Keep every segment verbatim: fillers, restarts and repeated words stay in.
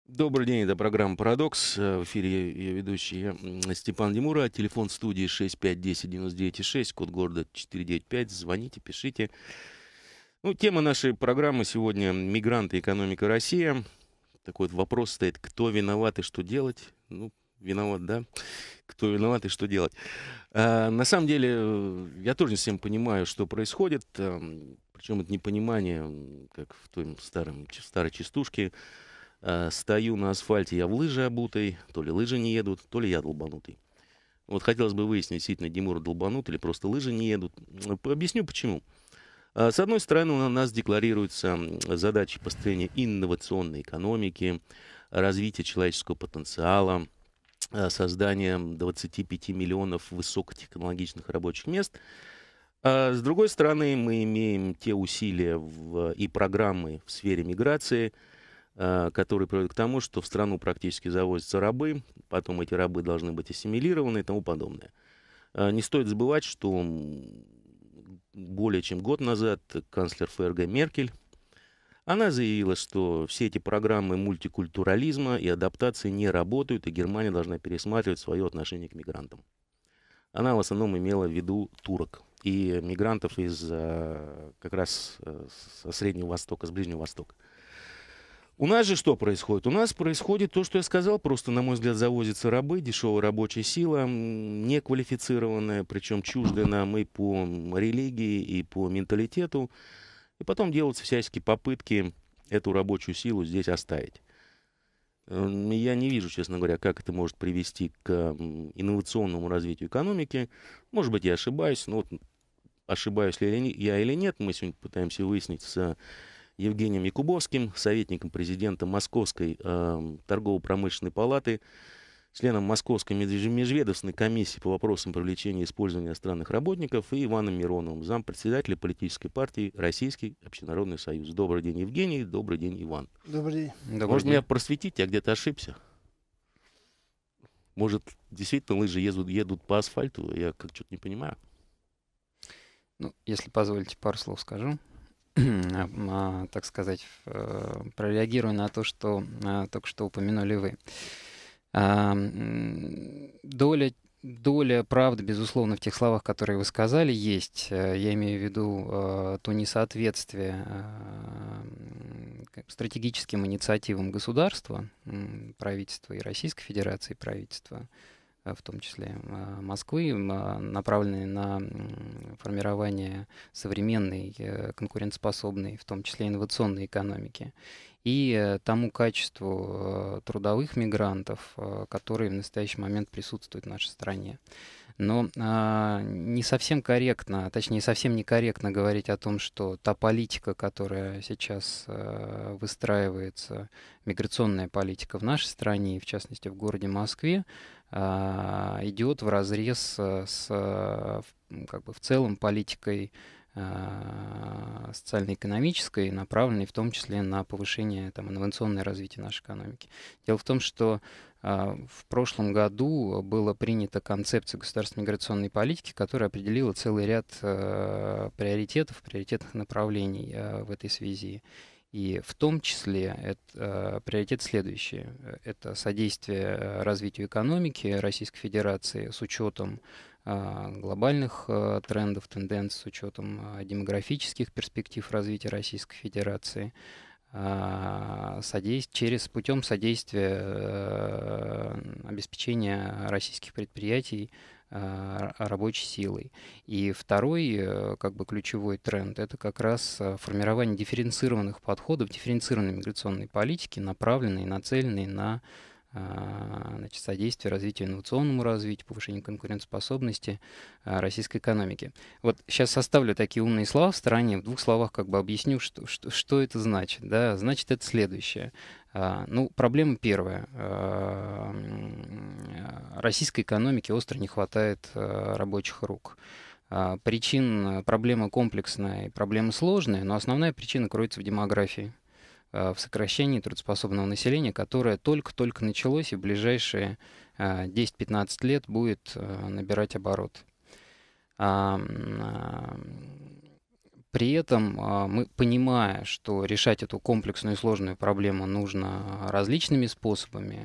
Добрый день, это программа «Парадокс». В эфире ее ведущий я, Степан Демура. Телефон студии шесть пять десять девяносто девять шесть, код города четыре девять пять. Звоните, пишите. Ну, тема нашей программы сегодня — мигранты, экономика, Россия. Такой вот вопрос стоит: кто виноват и что делать? Ну, виноват, да? Кто виноват и что делать? А, на самом деле, э, я тоже не совсем понимаю, что происходит. Эм, Причем это непонимание, м, как в той старом, ч- старой частушке. А, стою на асфальте, я в лыжи обутый, то ли лыжи не едут, то ли я долбанутый. Вот хотелось бы выяснить, действительно, Димур долбанут или просто лыжи не едут. М, п- Объясню почему. А, С одной стороны, у нас декларируются м, задачи построения инновационной экономики, развития человеческого потенциала, а, создания двадцати пяти миллионов высокотехнологичных рабочих мест. А с другой стороны, мы имеем те усилия в- и программы в сфере миграции, а, которые приводят к тому, что в страну практически завозятся рабы, потом эти рабы должны быть ассимилированы и тому подобное. А, Не стоит забывать, что м, более чем год назад канцлер ФРГ Меркель, она заявила, что все эти программы мультикультурализма и адаптации не работают, и Германия должна пересматривать свое отношение к мигрантам. Она в основном имела в виду турок и мигрантов из а, как раз э, со Среднего Востока, с Ближнего Востока. У нас же что происходит? У нас происходит то, что я сказал. Просто, на мой взгляд, завозятся рабы, дешевая рабочая сила, м, неквалифицированная, причем чуждая нам и по м, религии, и по менталитету. И потом делаются всяческие попытки эту рабочую силу здесь оставить. Эм, Я не вижу, честно говоря, как это может привести к м, инновационному развитию экономики. Может быть, я ошибаюсь, но вот ошибаюсь ли я не- я или нет, мы сегодня пытаемся выяснить с Евгением Якубовским, советником президента Московской э, торгово-промышленной палаты, членом Московской меж- межведомственной комиссии по вопросам привлечения и использования иностранных работников, и Иваном Мироновым, зампредседателя политической партии Российский общенародный союз. Добрый день, Евгений. Добрый день, Иван. Добрый день. Добрый Может, меня день. просветить, я где-то ошибся? Может, действительно лыжи едут, едут по асфальту? Я как что-то не понимаю. Ну, если позволите, пару слов скажу. А, а, так сказать, э, прореагирую на то, что а, только что упомянули вы. А, м, доля, доля правды, безусловно, в тех словах, которые вы сказали, есть. Э, Я имею в виду э, то несоответствие а, м, как стратегическим инициативам государства, м, правительства и Российской Федерации, правительства, э, в том числе э, Москвы, м, а, направленные на м, формирование современной, э, конкурентоспособной, в том числе инновационной экономики, и э, тому качеству э, трудовых мигрантов, э, которые в настоящий момент присутствуют в нашей стране. Но а, не совсем корректно, точнее, совсем некорректно говорить о том, что та политика, которая сейчас а, выстраивается, миграционная политика в нашей стране, и в частности в городе Москве, а, идет вразрез а, с, а, в- м, как бы в целом политикой а, социально-экономической, направленной в том числе на повышение там, инновационное развитие нашей экономики. Дело в том, что а, в прошлом году была принята концепция государственной миграционной политики, которая определила целый ряд э, приоритетов, приоритетных направлений э, в этой связи. И в том числе это, э, приоритет следующий. Это содействие э, развитию экономики Российской Федерации с учетом э, глобальных э, трендов, тенденций, с учетом э, демографических перспектив развития Российской Федерации, а, содейств- через путем содействия э, обеспечения российских предприятий а, рабочей силой. И второй, э, как бы ключевой тренд, это как раз э, формирование дифференцированных подходов, дифференцированной миграционной политики, направленной, нацеленной на а, значит, содействие развитию, инновационному развитию, повышению конкурентоспособности а, российской экономики. Вот сейчас составлю такие умные слова в стороне, в двух словах как бы объясню, что, что, что это значит. Да? Значит, это следующее. А, ну, проблема первая. А, м, российской экономике остро не хватает а, рабочих рук. А, причин, э, проблема комплексная, проблема сложная, но основная причина кроется в демографии, а, в сокращении трудоспособного населения, которое только-только началось и в ближайшие а, десять-пятнадцать лет будет а, набирать оборот. А, м, а, При этом мы, понимая, что решать эту комплексную и сложную проблему нужно различными способами,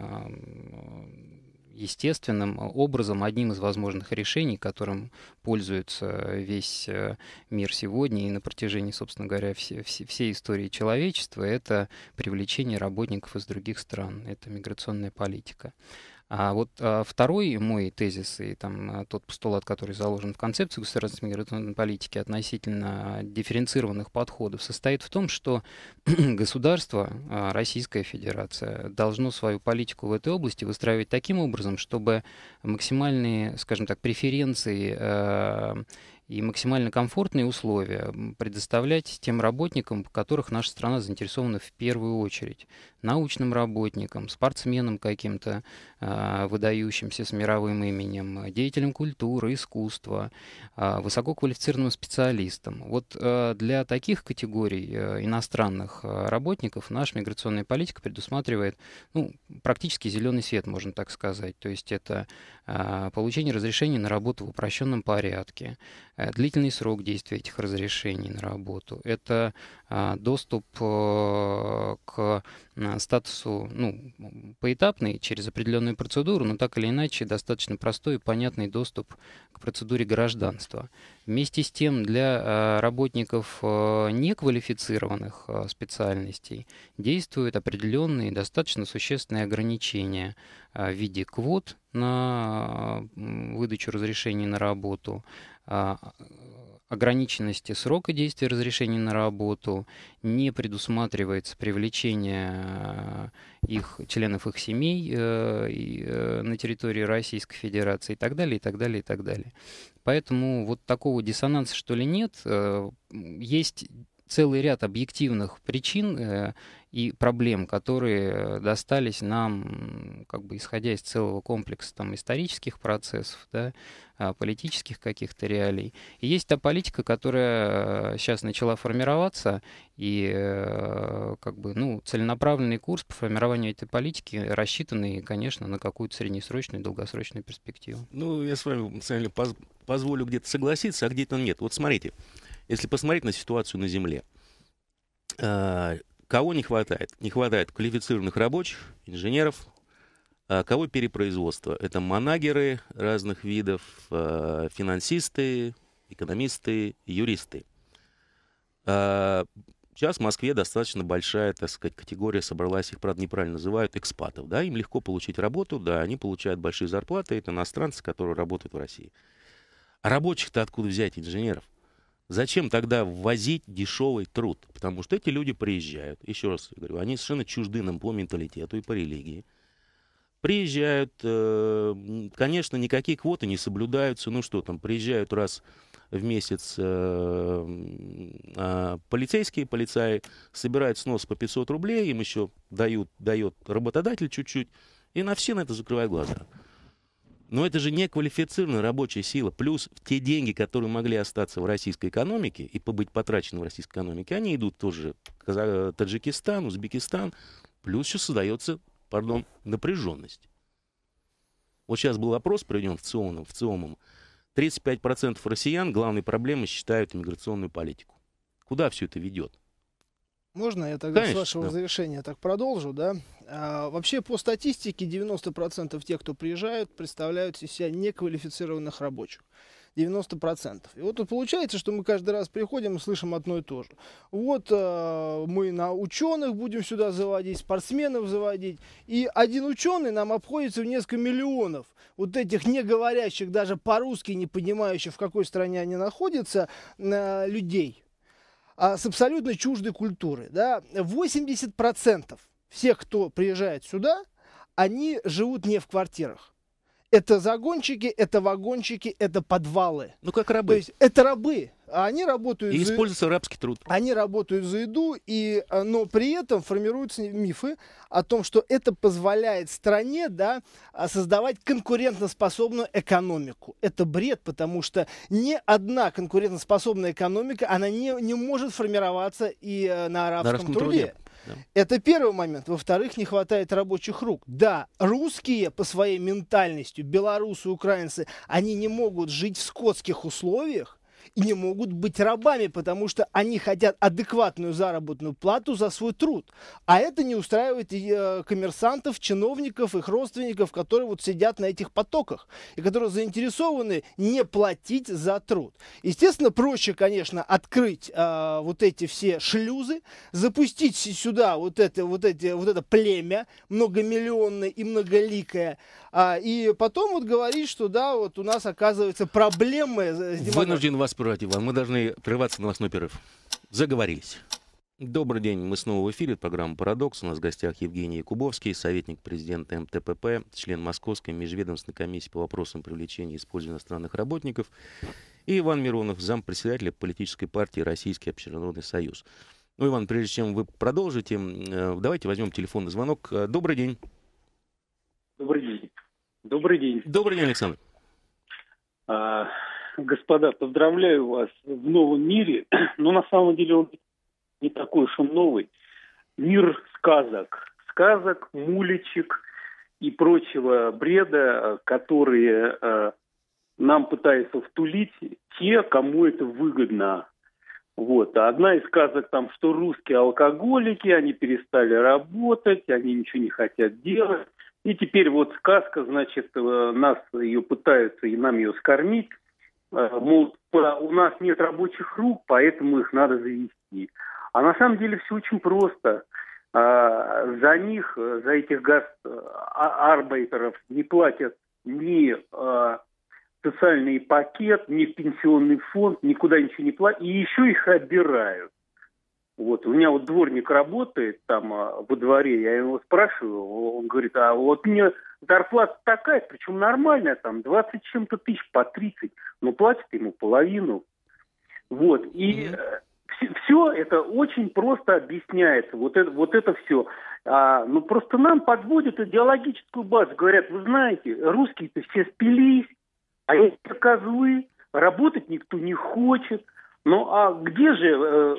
естественным образом, одним из возможных решений, которым пользуется весь мир сегодня и на протяжении, собственно говоря, все, все, всей истории человечества, это привлечение работников из других стран, это миграционная политика. А вот а, второй мой тезис и там тот постулат, который заложен в концепции государственной миграционной политики относительно дифференцированных подходов, состоит в том, что государство, Российская Федерация, должно свою политику в этой области выстраивать таким образом, чтобы максимальные, скажем так, преференции э, и максимально комфортные условия предоставлять тем работникам, в которых наша страна заинтересована в первую очередь. Научным работникам, спортсменам каким-то э, выдающимся с мировым именем, деятелям культуры, искусства, э, высококвалифицированным специалистам. Вот э, для таких категорий э, иностранных э, работников наша миграционная политика предусматривает ну, практически зеленый свет, можно так сказать. То есть это э, получение разрешений на работу в упрощенном порядке, э, длительный срок действия этих разрешений на работу, это э, доступ э, к статусу, ну, поэтапный, через определенную процедуру, но так или иначе достаточно простой и понятный доступ к процедуре гражданства. Вместе с тем для работников неквалифицированных специальностей действуют определенные достаточно существенные ограничения в виде квот на выдачу разрешений на работу, ограниченности срока действия разрешений на работу, не предусматривается привлечение их, членов их семей э, на территории Российской Федерации и так далее, и так далее, и так далее. Поэтому вот такого диссонанса, что ли, нет. Есть целый ряд объективных причин э, и проблем, которые достались нам, как бы исходя из целого комплекса там, исторических процессов, да, политических каких-то реалий. И есть та политика, которая сейчас начала формироваться, и как бы, ну, целенаправленный курс по формированию этой политики рассчитанный, конечно, на какую-то среднесрочную и долгосрочную перспективу. Ну, я с вами, Саня, поз- позволю где-то согласиться, а где-то нет. Вот смотрите, если посмотреть на ситуацию на Земле, э- кого не хватает? Не хватает квалифицированных рабочих, инженеров. А кого перепроизводство? Это манагеры разных видов, э, финансисты, экономисты, юристы. А сейчас в Москве достаточно большая, так сказать, категория собралась, их, правда, неправильно называют, экспатов. Да? Им легко получить работу, да, они получают большие зарплаты, это иностранцы, которые работают в России. А рабочих-то откуда взять, инженеров? Зачем тогда ввозить дешевый труд? Потому что эти люди приезжают, еще раз говорю, они совершенно чужды нам по менталитету и по религии. Приезжают, конечно, никакие квоты не соблюдаются. Ну что там, приезжают раз в месяц полицейские, полицаи, собирают снос по пятьсот рублей, им еще дают, дает работодатель чуть-чуть, и на все на это закрывают глаза. Но это же не квалифицированная рабочая сила. Плюс те деньги, которые могли остаться в российской экономике и побыть потрачены в российской экономике, они идут тоже в Таджикистан, Узбекистан. Плюс еще создается... Пардон, напряженность. Вот сейчас был опрос проведен в ЦИОМом. В ЦИОМом. тридцать пять процентов россиян главной проблемой считают иммиграционную политику. Куда все это ведет? Можно я тогда Конечно, с вашего да. разрешения так продолжу, да? А, вообще по статистике девяносто процентов тех, кто приезжают, представляют из себя неквалифицированных рабочих. девяносто процентов. И вот тут получается, что мы каждый раз приходим и слышим одно и то же. Вот э, мы на ученых будем сюда заводить, спортсменов заводить, и один ученый нам обходится в несколько миллионов вот этих не говорящих, даже по-русски не понимающих, в какой стране они находятся, э, людей, а с абсолютно чуждой культуры. Да? восемьдесят процентов всех, кто приезжает сюда, они живут не в квартирах. Это загончики, это вагончики, это подвалы. Ну, как рабы. То есть это рабы. А они работают И за... используется рабский труд. Они работают за еду, и, но при этом формируются мифы о том, что это позволяет стране, да, создавать конкурентоспособную экономику. Это бред, потому что ни одна конкурентоспособная экономика, она не, не может формироваться и на арабском, на арабском труде. труде. Да. Это первый момент. Во-вторых, не хватает рабочих рук. Да, русские по своей ментальности, белорусы, украинцы, они не могут жить в скотских условиях и не могут быть рабами, потому что они хотят адекватную заработную плату за свой труд. А это не устраивает и, э, коммерсантов, чиновников, их родственников, которые вот сидят на этих потоках и которые заинтересованы не платить за труд. Естественно, проще, конечно, открыть э, вот эти все шлюзы, запустить сюда вот это, вот эти, вот это племя многомиллионное и многоликое, а, и потом вот говорить, что да, вот у нас оказывается проблемы с демократией. Вынужден вас прервать, Иван. Мы должны прерваться на новостной перерыв. Заговорились. Добрый день, мы снова в эфире, программа «Парадокс». У нас в гостях Евгений Якубовский, советник президента эм тэ пэ пэ, член Московской межведомственной комиссии по вопросам привлечения и использования иностранных работников, и Иван Миронов, зампредседателя политической партии «Российский общенародный союз». Ну, Иван, прежде чем вы продолжите, давайте возьмем телефонный звонок. Добрый день. Добрый день. Добрый день. Добрый день, Александр. А, господа, поздравляю вас в новом мире, но на самом деле он не такой уж и новый. Мир сказок. Сказок, мулечек и прочего бреда, которые э, нам пытаются втулить те, кому это выгодно. Вот. А одна из сказок там, что русские алкоголики, они перестали работать, они ничего не хотят делать. И теперь вот сказка, значит, нас ее пытаются и нам ее скормить. Мол, у нас нет рабочих рук, поэтому их надо завести. А на самом деле все очень просто. За них, за этих гастарбайтеров не платят ни социальный пакет, ни пенсионный фонд, никуда ничего не платят. И еще их обирают. Вот, у меня вот дворник работает там а, во дворе, я его спрашиваю, он говорит, а вот мне зарплата такая, причем нормальная, там двадцать чем-то тысяч по тридцать, но платят ему половину. Вот, и mm-hmm. все, все это очень просто объясняется, вот это, вот это все. А, ну, просто нам подводят идеологическую базу, говорят, вы знаете, русские-то все спились, а эти козлы, работать никто не хочет. Ну, а где же... Э,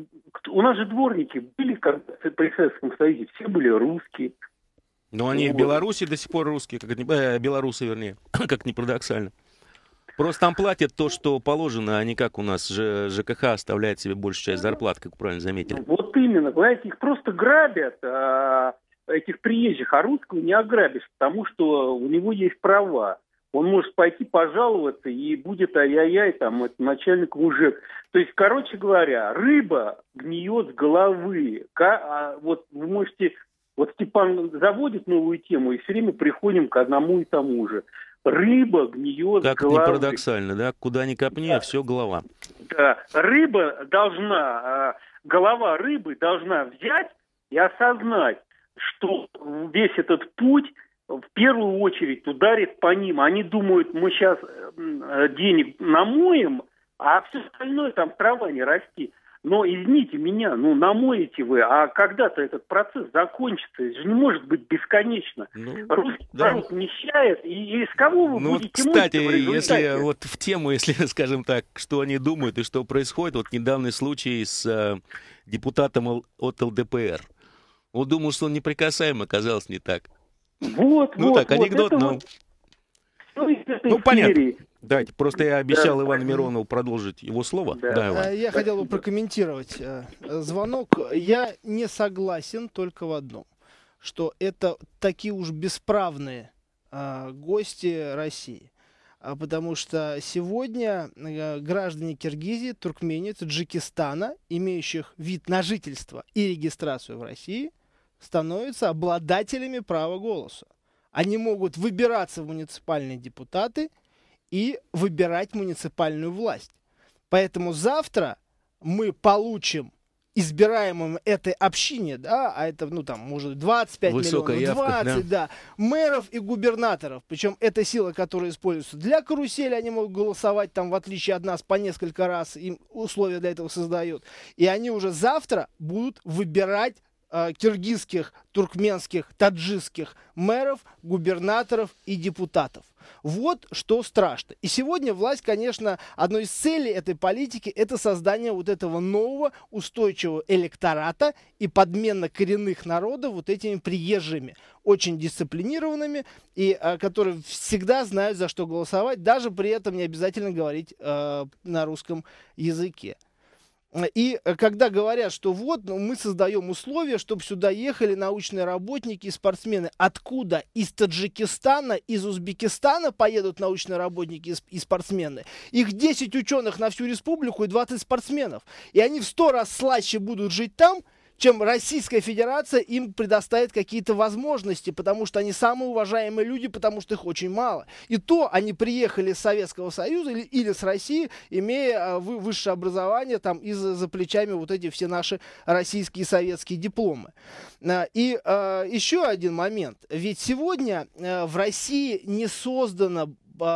у нас же дворники были, когда при Советском Союзе, все были русские. Но они вот. В Беларуси до сих пор русские, как не, э, белорусы, вернее, как ни парадоксально. Просто там платят то, что положено, а не как у нас Ж, ЖКХ оставляет себе большую часть зарплат, как вы правильно заметили. Вот именно, знаете, их просто грабят, а, этих приезжих, а русского не ограбишь, потому что у него есть права. Он может пойти пожаловаться, и будет ай-яй-яй, там, это начальник мужик. То есть, короче говоря, рыба гниет с головы. А вот вы можете... Вот Степан заводит новую тему, и все время приходим к одному и тому же. Рыба гниет как с головы. Как ни парадоксально, да? Куда ни копни, да. А все голова. Да. Рыба должна... Голова рыбы должна взять и осознать, что весь этот путь... в первую очередь ударит по ним. Они думают, мы сейчас денег намоем, а все остальное там трава не расти. Но извините меня, ну намоете вы, а когда-то этот процесс закончится. Это же не может быть бесконечно. Ну, русский да. народ нищает, и, и из кого вы ну, будете кстати, мыть в результате? Если вот в тему, если, скажем так, что они думают и что происходит, вот недавний случай с э, депутатом от эл дэ пэ эр. Он думал, что он неприкасаем, оказалось не так. Вот, ну вот, так, анекдот, вот, но... Вот, ну, понятно. Давайте, просто я обещал да. Ивану Миронову продолжить его слово. Да. Да, Иван. Я хотел бы прокомментировать звонок. Я не согласен только в одном, что это такие уж бесправные гости России. Потому что сегодня граждане Киргизии, Туркмении, Таджикистана, имеющих вид на жительство и регистрацию в России, становятся обладателями права голоса. Они могут выбираться в муниципальные депутаты и выбирать муниципальную власть. Поэтому завтра мы получим избираемым этой общине, да, а это, ну, там, может, двадцать пять Высокая миллионов, явка, двадцать, да. да, мэров и губернаторов. Причем это сила, которая используется для карусели, они могут голосовать, там, в отличие от нас, по несколько раз, им условия для этого создают. И они уже завтра будут выбирать э, киргизских, туркменских, таджикских мэров, губернаторов и депутатов. Вот что страшно. И сегодня власть, конечно, одной из целей этой политики – это создание вот этого нового устойчивого электората и подмена коренных народов вот этими приезжими, очень дисциплинированными, и а, которые всегда знают, за что голосовать, даже при этом не обязательно говорить э, на русском языке. И когда говорят, что вот ну, мы создаем условия, чтобы сюда ехали научные работники и спортсмены. Откуда? Из Таджикистана, из Узбекистана поедут научные работники и, и спортсмены. Их десять ученых на всю республику и двадцать спортсменов. И они в сто раз слаще будут жить там, чем Российская Федерация им предоставит какие-то возможности, потому что они самые уважаемые люди, потому что их очень мало. И то они приехали с Советского Союза или, или с России, имея а, вы, высшее образование, там, и за, за плечами вот эти все наши российские и советские дипломы. А, и а, еще один момент. Ведь сегодня а, в России не создано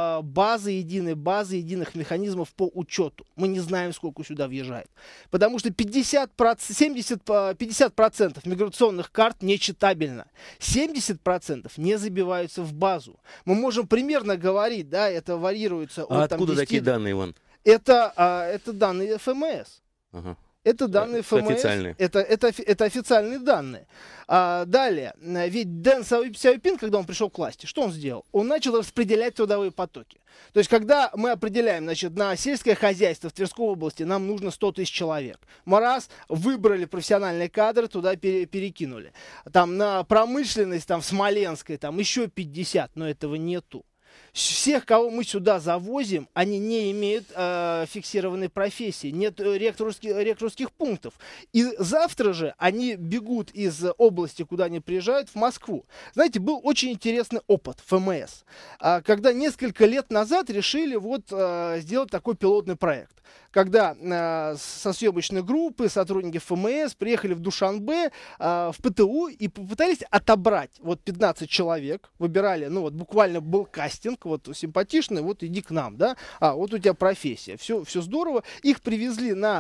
базы единой, базы единых механизмов по учету. Мы не знаем, сколько сюда въезжает. Потому что пятьдесят процентов, семьдесят, пятьдесят процентов миграционных карт нечитабельно. семьдесят процентов не забиваются в базу. Мы можем примерно говорить, да, это варьируется от... А откуда там, десяти... такие данные, Иван? Это, а, это данные эф эм эс. Ага. Это данные эф эм эс, официальные. Это, это, это официальные данные. А, далее, ведь Дэн Сяопин, когда он пришел к власти, что он сделал? Он начал распределять трудовые потоки. То есть, когда мы определяем, значит, на сельское хозяйство в Тверской области нам нужно сто тысяч человек. Мы раз выбрали профессиональные кадры, туда пере, перекинули. Там на промышленность, там в Смоленской, там еще пятьдесят, но этого нету. Всех, кого мы сюда завозим, они не имеют э, фиксированной профессии, нет рекрутских, рекрутских пунктов. И завтра же они бегут из области, куда они приезжают, в Москву. Знаете, был очень интересный опыт эф эм эс, э, когда несколько лет назад решили вот э, сделать такой пилотный проект. Когда э, со съемочной группы сотрудники эф эм эс приехали в Душанбе, э, в пэ тэ у и попытались отобрать вот пятнадцать человек, выбирали, ну вот буквально был кастинг, вот симпатичный, вот иди к нам, да, а вот у тебя профессия, все, все здорово. Их привезли на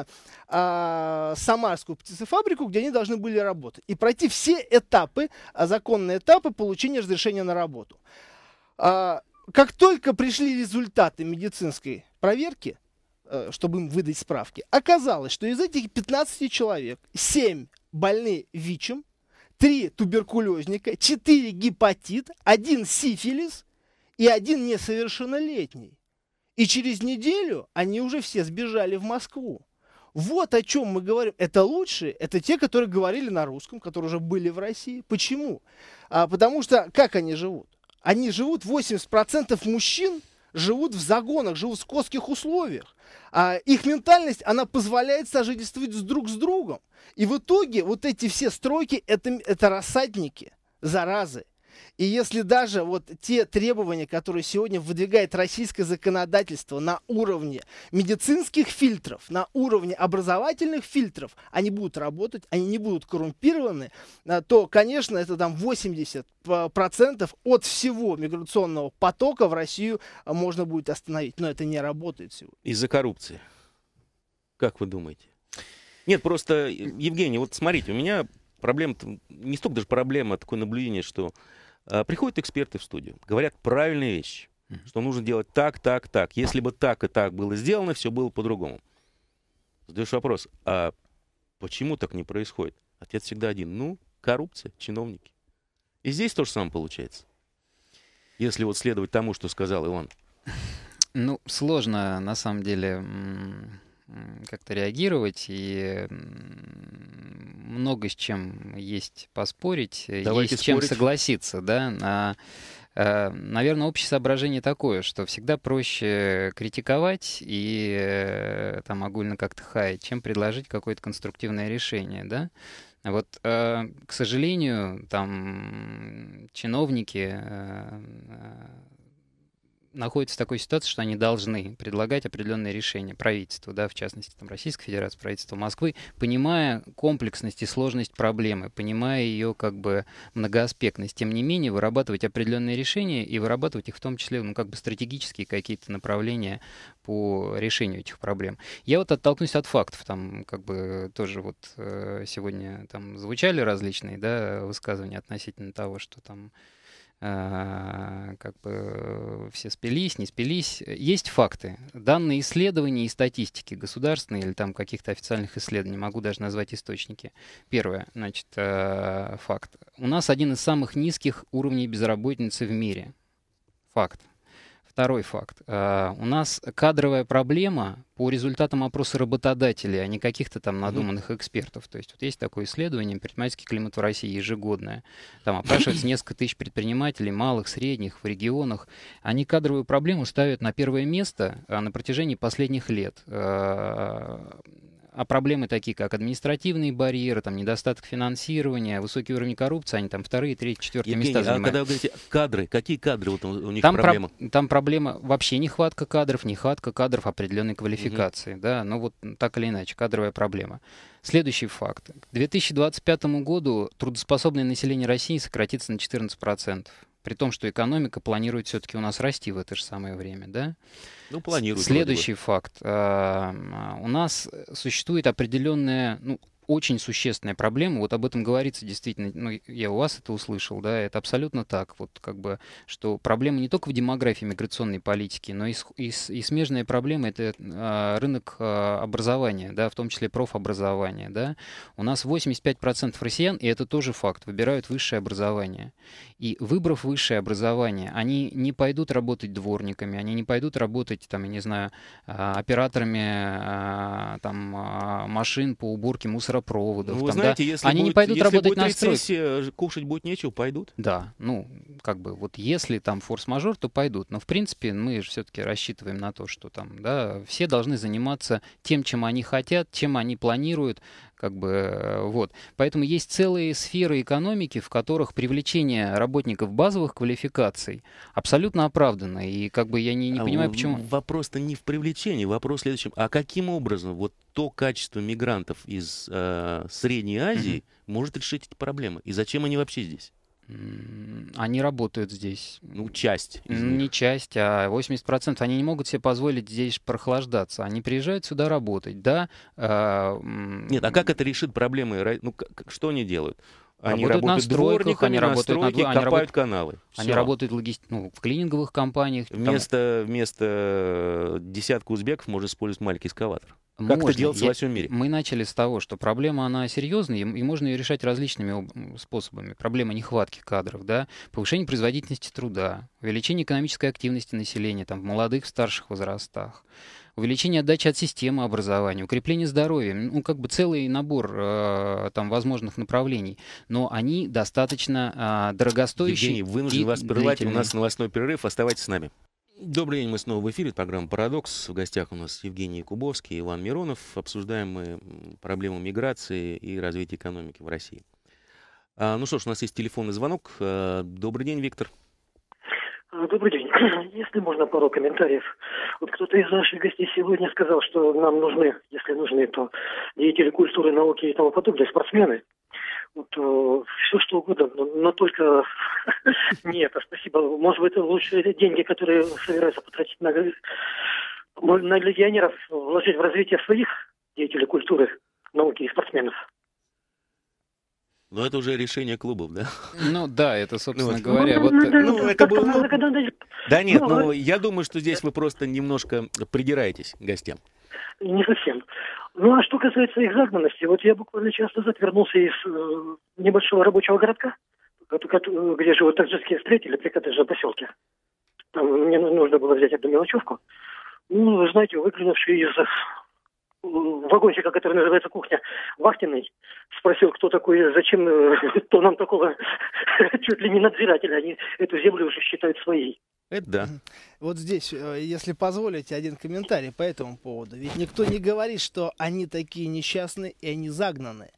э, Самарскую птицефабрику, где они должны были работать и пройти все этапы, законные этапы получения разрешения на работу. Э, как только пришли результаты медицинской проверки, чтобы им выдать справки, оказалось, что из этих пятнадцати человек семь больны ВИЧем, три туберкулезника, четыре гепатит, один сифилис и один несовершеннолетний. И через неделю они уже все сбежали в Москву. Вот о чем мы говорим. Это лучшие, это те, которые говорили на русском, которые уже были в России. Почему? А, потому что как они живут? Они живут, восемьдесят процентов мужчин живут в загонах, живут в скотских условиях. А их ментальность, она позволяет сожительствовать с друг с другом. И в итоге вот эти все стройки, это, это рассадники, заразы. И если даже вот те требования, которые сегодня выдвигает российское законодательство на уровне медицинских фильтров, на уровне образовательных фильтров, они будут работать, они не будут коррумпированы, то, конечно, это там восемьдесят процентов от всего миграционного потока в Россию можно будет остановить. Но это не работает сегодня. Из-за коррупции. Как вы думаете? Нет, просто, Евгений, вот смотрите, у меня проблема, не столько даже проблема, а такое наблюдение, что а, приходят эксперты в студию, говорят правильные вещи, mm-hmm. что нужно делать так, так, так. Если бы так и так было сделано, все было по-другому. Задаешь вопрос, а почему так не происходит? Ответ всегда один. Ну, коррупция, чиновники. И здесь то же самое получается. Если вот следовать тому, что сказал Иван. Ну, сложно, на самом деле, как-то реагировать, и много с чем есть поспорить, Давайте есть с чем спорить. согласиться, да. А, наверное, общее соображение такое, что всегда проще критиковать и там огульно как-то хаять, чем предложить какое-то конструктивное решение, да. Вот, к сожалению, там чиновники находятся в такой ситуации, что они должны предлагать определенные решения правительству, да, в частности, там, Российской Федерации, правительству Москвы, понимая комплексность и сложность проблемы, понимая ее как бы многоаспектность, тем не менее вырабатывать определенные решения и вырабатывать их в том числе, ну, как бы стратегические какие-то направления по решению этих проблем. Я вот оттолкнусь от фактов, там как бы тоже вот э, сегодня там звучали различные, да, высказывания относительно того, что там э, как бы все спились, не спились. Есть факты, данные исследований и статистики государственные или там каких-то официальных исследований, могу даже назвать источники. Первое, значит, э, факт. У нас один из самых низких уровней безработицы в мире. Факт. Второй факт. Uh, у нас кадровая проблема по результатам опроса работодателей, а не каких-то там надуманных экспертов. То есть вот есть такое исследование «Предпринимательский климат в России» ежегодное. Там опрашивается несколько тысяч предпринимателей, малых, средних, в регионах. Они кадровую проблему ставят на первое место uh, на протяжении последних лет. Uh, А проблемы такие, как административные барьеры, там, недостаток финансирования, высокий уровень коррупции, они там вторые, третьи, четвертые Евгений, места занимают. А когда вы говорите кадры, какие кадры вот у них там проблема? Про, там проблема вообще нехватка кадров, нехватка кадров определенной квалификации, угу. да, ну вот так или иначе, кадровая проблема. Следующий факт. К две тысячи двадцать пятому году трудоспособное население России сократится на четырнадцать процентов. При том, что экономика планирует все-таки у нас расти в это же самое время, да? Ну, планирует. Следующий факт. У нас существует определенная, ну, очень существенная проблема, вот об этом говорится действительно, ну, я у вас это услышал, да, это абсолютно так, вот как бы, что проблема не только в демографии миграционной политики, но и, и, и смежная проблема — это а, рынок а, образования, да, в том числе профобразования, да. У нас восемьдесят пять процентов россиян, и это тоже факт, выбирают высшее образование. И выбрав высшее образование, они не пойдут работать дворниками, они не пойдут работать, там, я не знаю, операторами там, машин по уборке мусора, проводов. Ну, вы там, знаете, да, если они будет, не пойдут если работать будет на стройке. рецессия, кушать будет нечего, пойдут? Да, ну, как бы, вот если там форс-мажор, то пойдут. Но, в принципе, мы же все-таки рассчитываем на то, что там, да, все должны заниматься тем, чем они хотят, чем они планируют, как бы, вот. Поэтому есть целые сферы экономики, в которых привлечение работников базовых квалификаций абсолютно оправдано. И как бы я не, не а понимаю, в, почему... Вопрос-то не в привлечении, вопрос в следующем. А каким образом вот то качество мигрантов из э, Средней Азии mm-hmm. может решить эти проблемы? И зачем они вообще здесь? Они работают здесь. Ну, часть из Не них. часть, а восемьдесят процентов. Они не могут себе позволить здесь прохлаждаться. Они приезжают сюда работать, да. Э, Нет, а как это решит проблемы? Ну, как, что они делают? Они работают, работают на стройках, дворниками, они на работают стройке, на, копают они работают, каналы. Они Всё. работают логи... ну, в клининговых компаниях. Вместо, там... вместо десятка узбеков можно использовать маленький эскалатор. Как Можно. это делается Я... во всем мире? Мы начали с того, что проблема, она серьезная, и можно ее решать различными способами. Проблема нехватки кадров, да, повышение производительности труда, увеличение экономической активности населения там, в молодых, в старших возрастах, увеличение отдачи от системы образования, укрепление здоровья, ну, как бы целый набор э, там возможных направлений, но они достаточно э, дорогостоящие. Евгений, вынужден вас прерывать, у нас новостной перерыв, оставайтесь с нами. Добрый день, мы снова в эфире, программа «Парадокс». В гостях у нас Евгений Кубовский, Иван Миронов. Обсуждаем мы проблему миграции и развития экономики в России. А, ну что ж, у нас есть телефонный звонок. А, добрый день, Виктор. Добрый день. Если можно, пару комментариев. Вот кто-то из наших гостей сегодня сказал, что нам нужны, если нужны, то деятели культуры, науки и тому подобное, спортсмены. Вот, э, все что угодно, но, но только не это. Спасибо. Может быть, лучше деньги, которые собираются потратить на, на легионеров, вложить в развитие своих деятелей культуры, науки и спортсменов. Но это уже решение клубов, да? Ну да, это, собственно ну, говоря. Вот, вот, ну, это было... Ну, да нет, ну, ну, я думаю, что здесь вы просто немножко придираетесь к гостям. Не совсем. Ну, а что касается их загнанности, вот я буквально час назад вернулся из э, небольшого рабочего городка, где живут таджикские строители при коттеджном поселке. Там мне нужно было взять одну мелочевку. Ну, вы знаете, выглянувший из вагончика, который называется кухня, вахтенный, спросил, кто такой, зачем, кто нам такого чуть ли не надзирателя, они эту землю уже считают своей. Это да. Вот здесь, если позволите, один комментарий по этому поводу. Ведь никто не говорит, что они такие несчастные и они загнанные.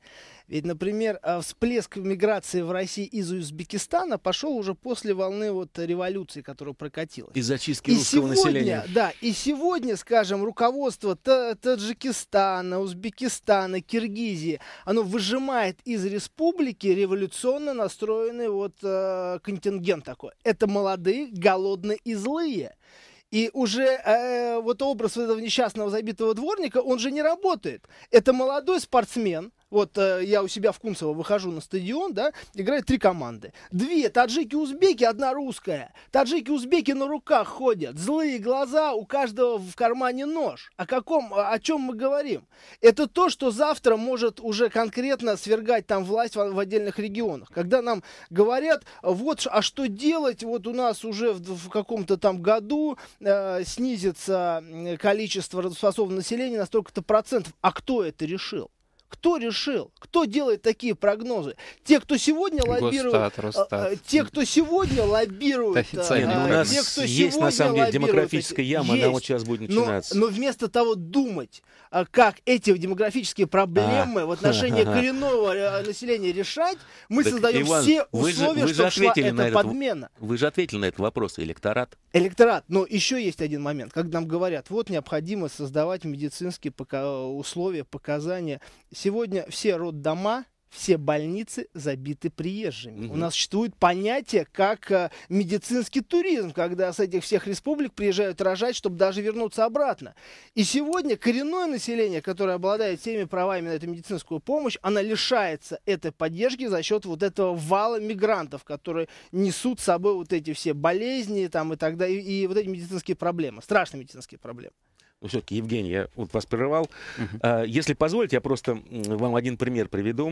Ведь, например, а, всплеск миграции в России из Узбекистана пошел уже после волны вот революции, которая прокатилась. Из зачистки И русского сегодня, населения. да, и сегодня, скажем, руководство Та- Таджикистана, Узбекистана, Киргизии, оно выжимает из республики революционно настроенный вот э, контингент такой. Это молодые, голодные и злые. И уже э, вот образ этого несчастного забитого дворника, он же не работает. Это молодой спортсмен. Вот э, я у себя в Кунцево выхожу на стадион, да, играют три команды. Две таджики-узбеки, одна русская. Таджики-узбеки на руках ходят, злые глаза, у каждого в кармане нож. О каком, о чем мы говорим? Это то, что завтра может уже конкретно свергать там власть в, в отдельных регионах. Когда нам говорят, вот, а что делать, вот у нас уже в, в каком-то там году э, снизится количество работоспособного населения на столько-то процентов. А кто это решил? Кто решил? Кто делает такие прогнозы? Те, кто сегодня лоббирует... Госстат, Росстат. а, а, те, кто сегодня лоббирует... Официально. а, У нас те, кто есть на сегодня самом деле лоббирует демографическая эти- яма, она есть. вот сейчас будет Но, начинаться. но вместо того думать, а, как эти демографические проблемы А. в отношении коренного э, населения решать, мы Так, создаем Иван, все вы же- условия, вы же чтобы шла ответили на эта этот в- подмена. Вы же ответили на этот вопрос, электорат. Электорат. Но еще есть один момент, когда нам говорят, вот необходимо создавать медицинские пока- условия, показания. Сегодня все роддома, все больницы забиты приезжими. Мгм. У нас существует понятие как э, медицинский туризм, когда с этих всех республик приезжают рожать, чтобы даже вернуться обратно. И сегодня коренное население, которое обладает всеми правами на эту медицинскую помощь, она лишается этой поддержки за счет вот этого вала мигрантов, которые несут с собой вот эти все болезни там, и, так далее, и, и вот эти медицинские проблемы, страшные медицинские проблемы. Ну, все-таки, Евгений, я вот вас прерывал. Мгм. А, Если позволите, я просто м, вам один пример приведу.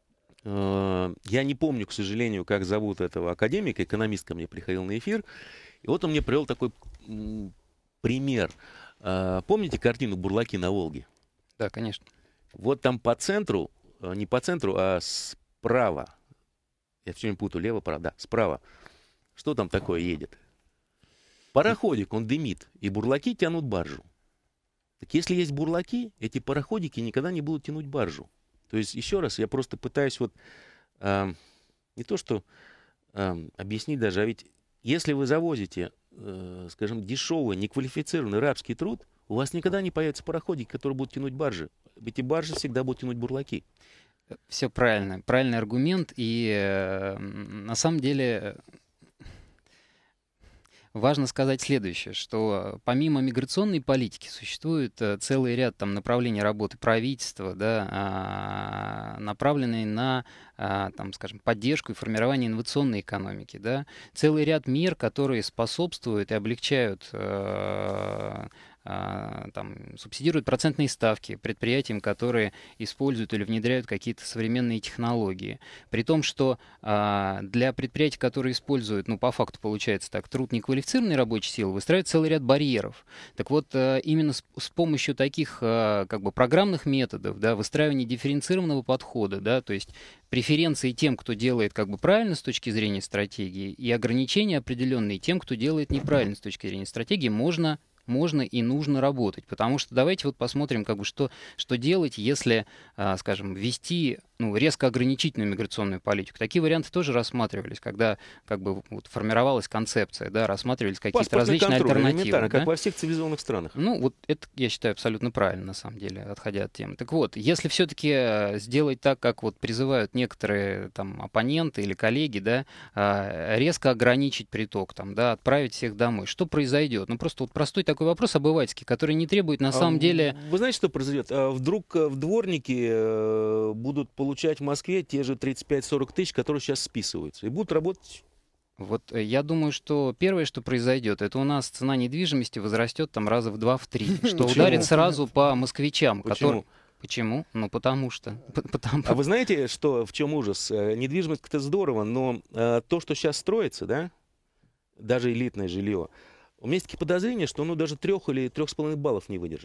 Э, Я не помню, к сожалению, как зовут этого академика, экономист ко мне приходил на эфир. И вот он мне привел такой м, пример. А, Помните картину «Бурлаки на Волге»? Да, конечно. Вот там по центру, э, не по центру, а справа. Я все время путаю, лево-право, да, справа. Что там такое едет? Пароходик, он дымит, и бурлаки тянут баржу. Так если есть бурлаки, эти пароходики никогда не будут тянуть баржу. То есть, еще раз, я просто пытаюсь вот э, не то что э, объяснить даже, а ведь если вы завозите, э, скажем, дешевый, неквалифицированный рабский труд, у вас никогда не появятся пароходики, которые будут тянуть баржи. Эти баржи всегда будут тянуть бурлаки. Все правильно, правильный аргумент. И э, на самом деле важно сказать следующее, что помимо миграционной политики существует э, целый ряд там, направлений работы правительства, да, а, направленные на а, там, скажем, поддержку и формирование инновационной экономики. Да. Целый ряд мер, которые способствуют и облегчают э, там, субсидируют процентные ставки предприятиям, которые используют или внедряют какие-то современные технологии. При том, что а, для предприятий, которые используют, ну, по факту получается так, труд неквалифицированной рабочей силы, выстраивают целый ряд барьеров. Так вот, а, именно с, с помощью таких а, как бы программных методов, да, выстраивания дифференцированного подхода, да, то есть преференции тем, кто делает как бы правильно с точки зрения стратегии, и ограничения определенные тем, кто делает неправильно с точки зрения стратегии, можно можно и нужно работать. Потому что давайте вот посмотрим, как бы, что, что делать, если, а, скажем, ввести ну, резко ограничительную миграционную политику. Такие варианты тоже рассматривались, когда как бы, вот, формировалась концепция, да, рассматривались какие-то Паспортный различные контроль, альтернативы. элементарно, Да? как во всех цивилизованных странах. Ну, вот это, я считаю, абсолютно правильно, на самом деле, отходя от темы. Так вот, если все-таки сделать так, как вот призывают некоторые там оппоненты или коллеги, да, а, резко ограничить приток, там, да, отправить всех домой, что произойдет? Ну, просто вот простой такой вопрос обывательский, который не требует, на самом А, деле... Вы знаете, что произойдет? А Вдруг э, в дворнике э, будут получать в Москве те же тридцать пять сорок тысяч, которые сейчас списываются, и будут работать. Вот э, я думаю, что первое, что произойдет, это у нас цена недвижимости возрастет там раза в два, в три, что Почему? ударит сразу по москвичам, Почему? которые... Почему? Ну, потому что. П- Потому... А вы знаете, что, в чем ужас? Э, Недвижимость — это здорово, но э, то, что сейчас строится, да, даже элитное жилье, у меня есть такие подозрения, что оно даже трех или трех с половиной баллов не выдержит.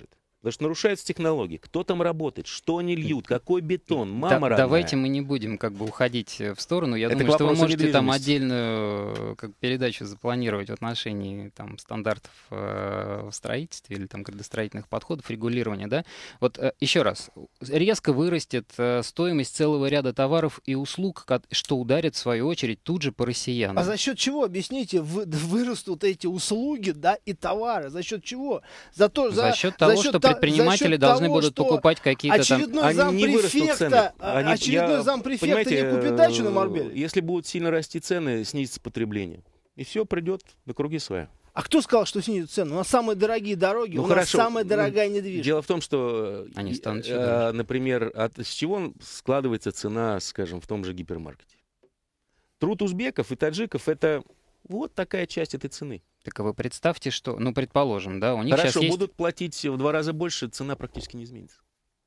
Потому что нарушаются технологии. Кто там работает, что они льют, какой бетон, мама Да, родная. давайте мы не будем как бы уходить в сторону. Я Это думаю, что вы вопрос о можете там недвижимости. отдельную как, передачу запланировать в отношении там, стандартов э, в строительстве или там градостроительных подходов, регулирования. Да? Вот э, еще раз, резко вырастет э, стоимость целого ряда товаров и услуг, ко- что ударит в свою очередь тут же по россиянам. А за счет чего, объясните, вы- вырастут эти услуги, да, и товары? За счет чего? За, то, За, за, счет того, за счет что та- предприниматели за счет должны того, будут что покупать какие-то там... очередной Они не вырастут цены. зампрефекта, а, Они- очередной я- зампрефекта понимаете, не купит дачу на э, Марбеле. Если будут сильно расти цены, снизится потребление. И все придет на круги своя. А кто сказал, что снизят цены? У нас самые дорогие дороги, Ну, у хорошо. нас самая Ну, дорогая недвижимость. Дело в том, что, Они э, станут еще э, дороже. например, от, с чего складывается цена, скажем, в том же гипермаркете? Труд узбеков и таджиков — это вот такая часть этой цены. Так а вы представьте, что... Ну, предположим, да, у них Хорошо, сейчас есть... будут платить в два раза больше, цена практически не изменится.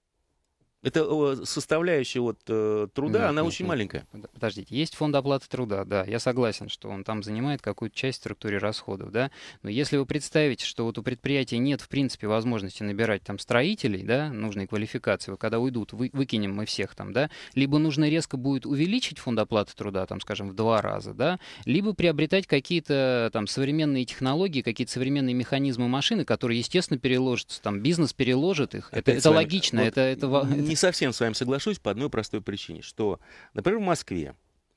Это э, составляющая вот, э, труда, Нет, она нет, очень нет. маленькая. Под- Подождите, есть фонд оплаты труда, да, я согласен, что он там занимает какую-то часть в структуре расходов, да, но если вы представите, что вот у предприятия нет, в принципе, возможности набирать там строителей, да, нужной квалификации, вот когда уйдут, вы, выкинем мы всех там, да, либо нужно резко будет увеличить фонд оплаты труда, там, скажем, в два раза, да, либо приобретать какие-то там современные технологии, какие-то современные механизмы машины, которые, естественно, переложатся, там, бизнес переложит их, это, Опять это с вами- логично, вот это, это, во- Не совсем с вами соглашусь по одной простой причине, что, например, в Москве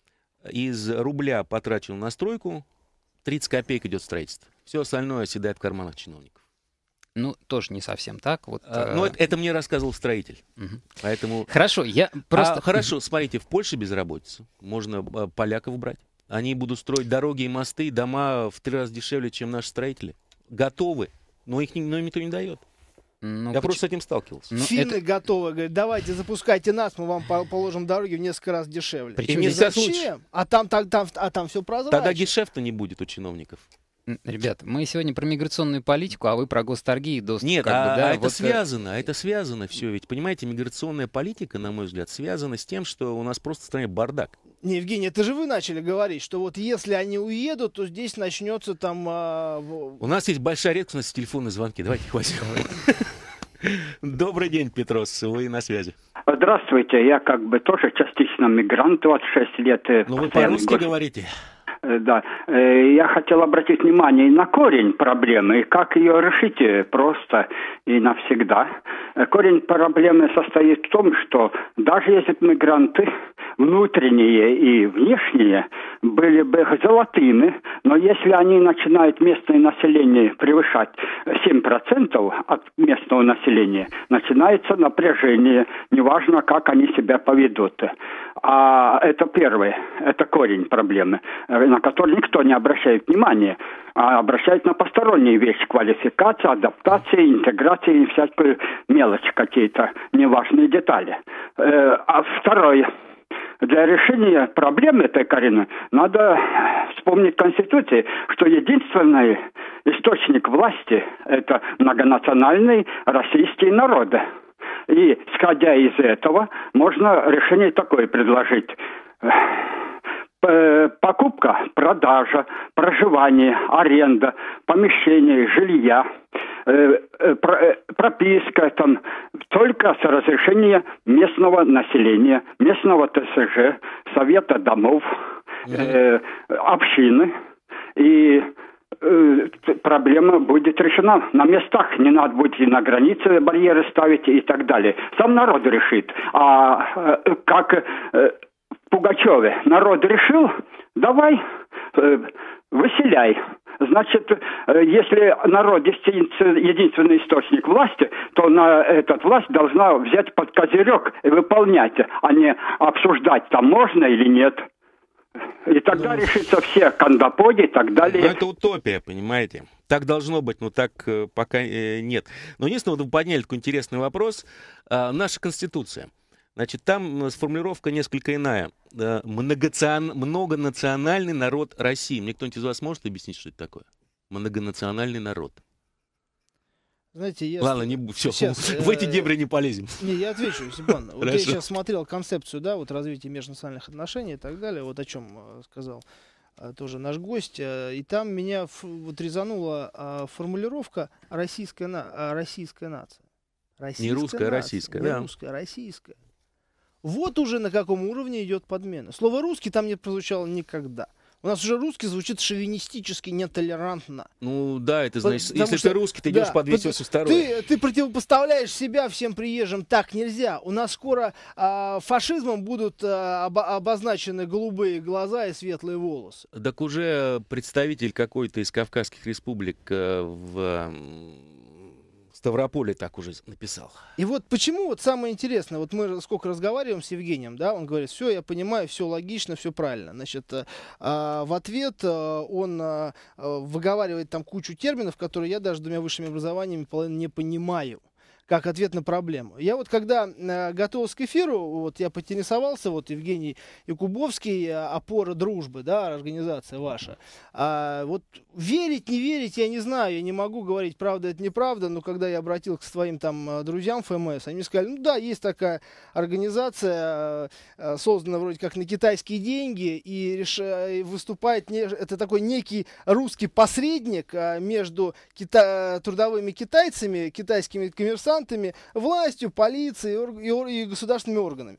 из рубля, потраченного на стройку, тридцать копеек идет строительство. Все остальное оседает в карманах чиновников. ну, тоже не совсем так, вот. А, э, Но это, это мне рассказывал строитель. мгм. Поэтому... Хорошо, я просто... А, хорошо, смотрите, в Польше безработица. Можно а, поляков брать. Они будут строить дороги и мосты, дома в три раза дешевле, чем наши строители. Готовы, но их ни- но им никто не дает. Ну, Я поч- просто с этим сталкивался. ну, Финны это- готовы, говорят, давайте запускайте нас, мы вам по- положим дороги в несколько раз дешевле. Причем И здесь- ни в коем зачем? А там, там, там, а там все прозрачно. Тогда гешефта не будет у чиновников. М, Ребята, мы сегодня про миграционную политику, а вы про госторги и доступ. Нет, как а, бы, да, а это вот, э, связано, а это связано все. Ведь, понимаете, миграционная политика, на мой взгляд, связана с тем, что у нас просто в стране бардак. Не, Евгений, это же вы начали говорить, что вот если они уедут, то здесь начнется там... а, в- У нас есть большая редкость телефонные звонки. Давайте хватит. Добрый день, Петрос, вы на связи. Здравствуйте, я как бы тоже частично мигрант, двадцать шесть лет. э, Ну, вы постоянный по-русски гость. говорите. Э, Да, Э, я хотел обратить внимание на корень проблемы, и как ее решить э, просто и навсегда. Э, Корень проблемы состоит в том, что даже если бы мигранты, внутренние и внешние, были бы золотыми, но если они начинают местное население превышать семь процентов от местного населения, начинается напряжение, неважно, как они себя поведут. А это первое, это корень проблемы, э, на который никто не обращает внимания, а обращает на посторонние вещи, квалификация, адаптация, интеграция и всякую мелочь, какие-то неважные детали. Э, А второе, для решения проблемы этой коренной надо вспомнить Конституции, что единственный источник власти – это многонациональный российский народ. И, исходя из этого, можно решение такое предложить. П- Покупка, продажа, проживание, аренда, помещение, жилья, э, э, про- э, прописка там только с разрешения местного населения, местного ТСЖ, совета домов, э, общины. И э, т- проблема будет решена на местах. Не надо будет и на границе барьеры ставить и так далее. Сам народ решит. А э, как э, Пугачеве народ решил, давай, э, выселяй. Значит, э, если народ единственный, единственный источник власти, то на этот власть должна взять под козырек и выполнять, а не обсуждать, там можно или нет. И тогда Ну, решится все кандаподи и так Ну, далее. это утопия, понимаете? Так должно быть, но так э, пока э, нет. Но единственное, вот вы подняли такой интересный вопрос. А, наша Конституция. Значит, там сформулировка несколько иная. Да, многоцион- многонациональный народ России. Мне кто-нибудь из вас может объяснить, что это такое? Многонациональный народ. Знаете, я... Ладно, не бу- всё, Сейчас, в эти э, дебри не полезем. Не, я отвечу, Степан. Вот я Хорошо. сейчас смотрел концепцию, да, вот развития межнациональных отношений и так далее, вот о чем э, сказал э, тоже наш гость, э, и там меня ф- вот резанула э, формулировка «российская, на- э, российская нация». Российская Не русская, а нация, российская, не да. русская, а российская. Вот уже на каком уровне идет подмена. Слово «русский» там не прозвучало никогда. У нас уже русский звучит шовинистически, нетолерантно. Ну да, это значит, Потому если что- ты русский, ты да, идешь по двести восемьдесят второй. Ты, ты противопоставляешь себя всем приезжим, так нельзя. У нас скоро а, фашизмом будут а, обо- обозначены голубые глаза и светлые волосы. Так уже представитель какой-то из Кавказских республик э, в м, Ставрополе так уже написал. И вот почему вот самое интересное, вот мы сколько разговариваем с Евгением, да, он говорит, все, я понимаю, все логично, все правильно. Значит, э, а, в ответ э, он э, э, выговаривает там кучу терминов, которые я даже двумя высшими образованиями половину не понимаю, как ответ на проблему. Я вот когда э, готовился к эфиру, вот я поинтересовался, вот Евгений Якубовский, э, опора дружбы, да, организация ваша. А, вот верить, не верить, я не знаю, я не могу говорить, правда это неправда, но когда я обратился к своим там э, друзьям ФМС, они мне сказали, ну да, есть такая организация, э, э, создана вроде как на китайские деньги, и реш... э, выступает, не... это такой некий русский посредник э, между кита... трудовыми китайцами, китайскими коммерсантами, властью, полицией и, ор- и, ор- и государственными органами.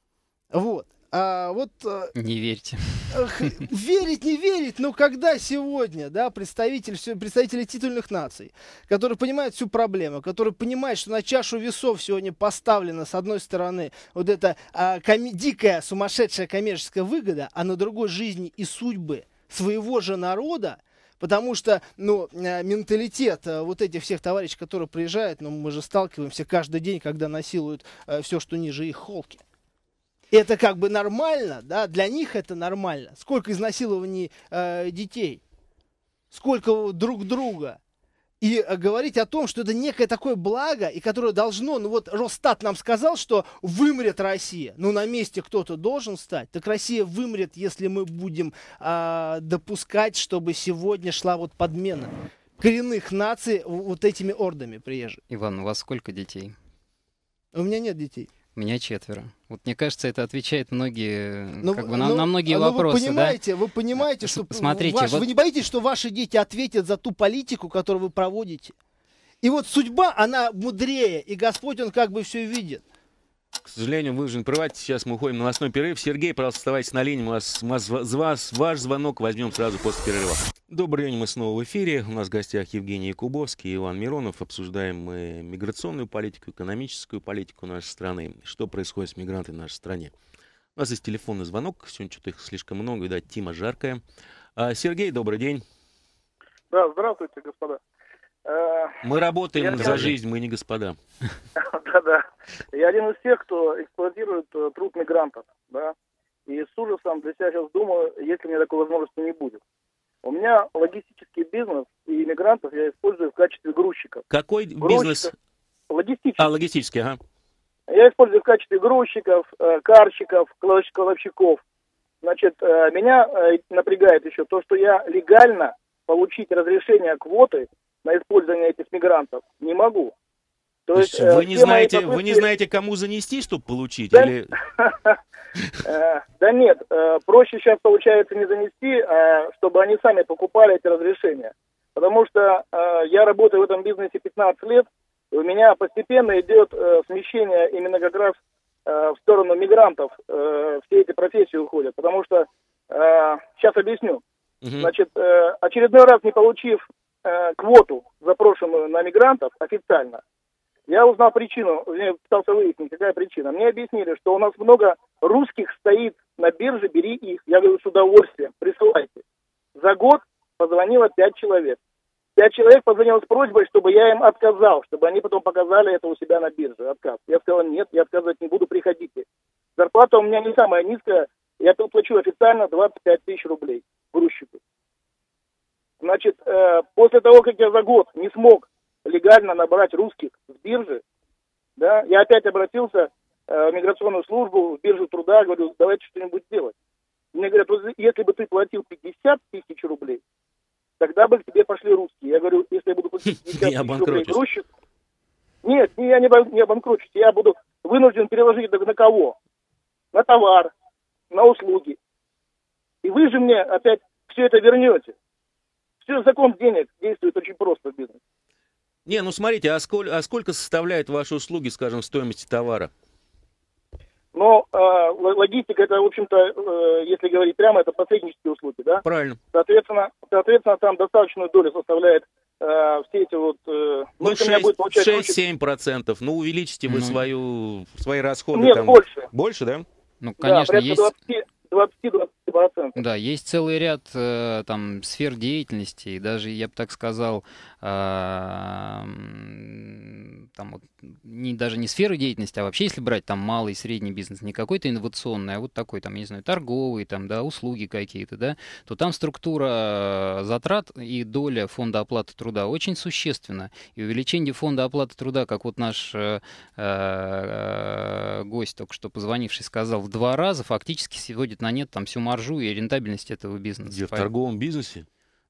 Вот. А вот э, Не верьте. Эх, верить, не верить, но когда сегодня, да, представитель, всё- представители титульных наций, которые понимают всю проблему, которые понимают, что на чашу весов сегодня поставлена, с одной стороны, вот эта а, коми- дикая, сумасшедшая коммерческая выгода, а на другой жизни и судьбы своего же народа, потому что, ну, э, менталитет э, вот этих всех товарищей, которые приезжают, ну, мы же сталкиваемся каждый день, когда насилуют все, что ниже их холки. Это как бы нормально, да, для них это нормально. Сколько изнасилований э, детей, сколько друг друга. И э, говорить о том, что это некое такое благо, и которое должно, ну вот Росстат нам сказал, что вымрет Россия. Ну на месте кто-то должен стать. Так Россия вымрет, если мы будем э, допускать, чтобы сегодня шла вот подмена коренных наций вот этими ордами приезжих. Иван, у вас сколько детей? У меня нет детей. У меня четверо. Вот мне кажется, это отвечает многие, Ну, как бы на, ну, на многие ну, вопросы, вы понимаете, вы понимаете, С- что смотрите, ваш- вот- вы не боитесь, что ваши дети ответят за ту политику, которую вы проводите? И вот судьба, она мудрее, и Господь, Он как бы все видит. К сожалению, вынужден прервать. Сейчас мы уходим на новостной перерыв. Сергей, пожалуйста, оставайтесь на линии. Мы вас, вас, вас, ваш звонок возьмем сразу после перерыва. Добрый день, мы снова в эфире. У нас в гостях Евгений Якубовский и Иван Миронов. Обсуждаем мы миграционную политику, экономическую политику нашей страны. Что происходит с мигрантами в нашей стране. У нас есть телефонный звонок. Сегодня что-то их слишком много. Видать, тема жаркая. А, Сергей, добрый день. Да, здравствуйте, господа. Э, Мы работаем Я за скажу. жизнь, мы не господа. Да-да. Я один из тех, кто эксплуатирует э, труд мигрантов, да. И с ужасом для себя сейчас думаю, если у меня такой возможности не будет. У меня логистический бизнес, и мигрантов я использую в качестве грузчиков. Какой Грузчиков. бизнес? Логистический. А, логистический, ага. Я использую в качестве грузчиков, э, карщиков, кладовщ- кладовщиков. Значит, э, меня э, напрягает еще то, что я легально получить разрешение квоты на использование этих мигрантов не могу. То есть э, вы не все мои знаете, вы не попытки- знаете, кому занести, чтобы получить? Да. Или... Э, Да нет, э, проще сейчас получается не занести, а чтобы они сами покупали эти разрешения. Потому что э, я работаю в этом бизнесе пятнадцать лет, и у меня постепенно идет э, смещение именно как раз э, в сторону мигрантов. Э, все эти профессии уходят. Потому что, э, сейчас объясню. Мгм. Значит, э, очередной раз не получив э, квоту, запрошенную на мигрантов официально, я узнал причину, я пытался выяснить, какая причина. Мне объяснили, что у нас много русских стоит на бирже, бери их. Я говорю, с удовольствием, присылайте. За год позвонило пять человек. Пять человек позвонило с просьбой, чтобы я им отказал, чтобы они потом показали это у себя на бирже, отказ. Я сказал, нет, я отказывать не буду, приходите. Зарплата у меня не самая низкая, я тут плачу официально двадцать пять тысяч рублей грузчику. Значит, э, после того, как я за год не смог легально набрать русских с биржи, да, я опять обратился э, в миграционную службу, в биржу труда, говорю, давайте что-нибудь делать. Мне говорят, вот если бы ты платил пятьдесят тысяч рублей, тогда бы к тебе пошли русские. Я говорю, если я буду платить пятьдесят Не тысяч рублей обанкротишься. грузчик, нет, не, я не, бан- не обанкрочусь, я буду вынужден переложить это на кого? На товар, на услуги. И вы же мне опять все это вернете. Все, закон денег действует очень просто в бизнесе. Не, ну смотрите, а сколько, а сколько составляют ваши услуги, скажем, стоимости товара? Но э, логистика, это, в общем-то, э, если говорить прямо, это посреднические услуги, да? Правильно. Соответственно, соответственно там достаточную долю составляет э, все эти вот... Э, Ну, шесть-семь шесть-семь процентов. Ну, увеличите вы Ну, свою, свои расходы. Нет, там. больше. Больше, да? Ну, Да, конечно, порядка есть... двадцать-двадцать процентов. Да, есть целый ряд э, там сфер деятельности, и даже, я бы так сказал, э, м, там вот, не, даже не сферы деятельности, а вообще, если брать там малый и средний бизнес, не какой-то инновационный, а вот такой, там, я не знаю, торговый, там, да, услуги какие-то, да, то там структура затрат и доля фонда оплаты труда очень существенна. И увеличение фонда оплаты труда, как вот наш э, э, гость, только что позвонивший, сказал, в два раза фактически сводит на нет там всю маржу и рентабельность этого бизнеса. Где, в торговом бизнесе?